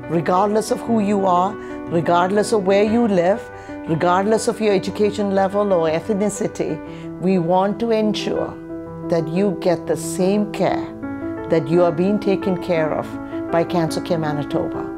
regardless of who you are, regardless of where you live, regardless of your education level or ethnicity. We want to ensure that you get the same care, that you are being taken care of by Cancer Care Manitoba.